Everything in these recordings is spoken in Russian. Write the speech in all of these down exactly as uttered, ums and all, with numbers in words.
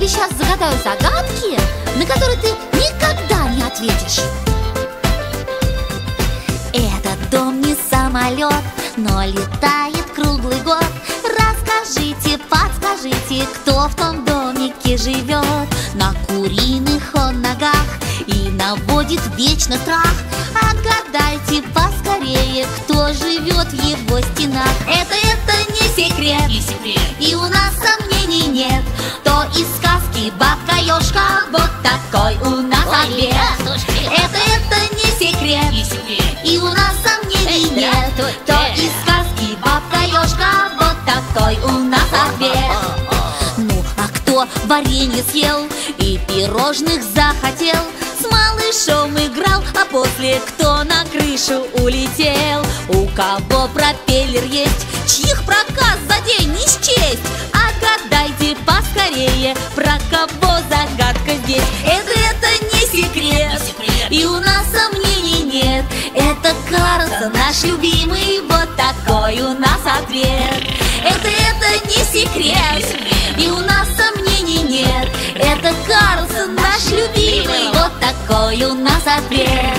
тебе сейчас загадаю загадки, на которые ты никогда не ответишь. Этот дом не самолет, но летает круглый год. Расскажите, подскажите, кто в том домике живет? На куриных он ногах и наводит вечно страх. Отгадайте поскорее, кто живет в его стенах. Это, это не секрет, не секрет. И у нас сомнений нет. То из сказки бабка-ёжка, вот такой у нас ответ. Это, это не секрет, Не секрет. и у нас сомнений нет. То из сказки бабка-ёжка, вот такой у нас ответ. Ну, а кто варенье съел и пирожных захотел, с малышом играл, а после кто на крышу улетел? У кого пропеллер есть, чьих проказ за день не счесть? Отгадайте поскорее, про кого загадка здесь. Это, это не секрет, Не секрет. и у нас сомнений нет. Это Карлсон, наш любимый, вот такой у нас ответ. Это, это не секрет, Не секрет. и у нас сомнений нет. Это Карлсон, наш любимый, вот такой у нас ответ.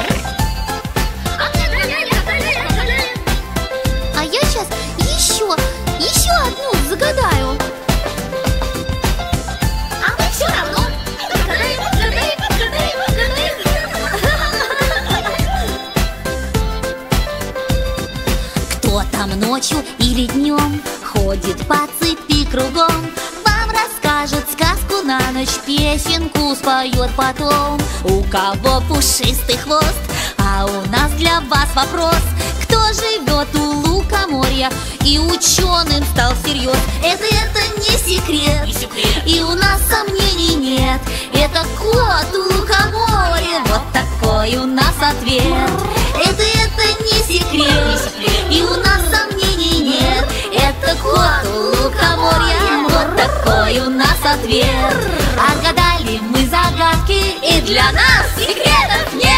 А я сейчас еще, еще одну загадаю. А мы все равно отгадаем, отгадаем, отгадаем, отгадаем. Кто там ночью или днем ходит по цепи кругом, вам расскажет сказку на ночь, песенку споет потом. У кого пушистый хвост, а у нас для вас вопрос: кто живет у лукоморья и ученым стал всерьез? Это, это не секрет, Не секрет. и у нас сомнений нет. Это кот у лукоморья, вот такой у нас ответ. Это, это не секрет, Не секрет. и у нас сомнений нет. Это кот у лукоморья, вот такой у нас ответ. Отгадали мы загадки, и для нас секретов нет.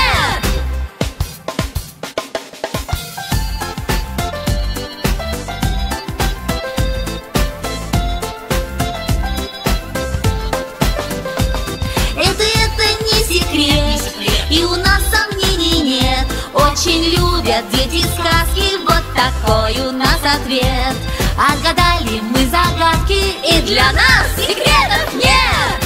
Это, это не секрет, секрет. и у нас сомнений нет. Очень любят дети сказки, вот такой у нас ответ. Отгадали мы загадки, и для нас секретов нет.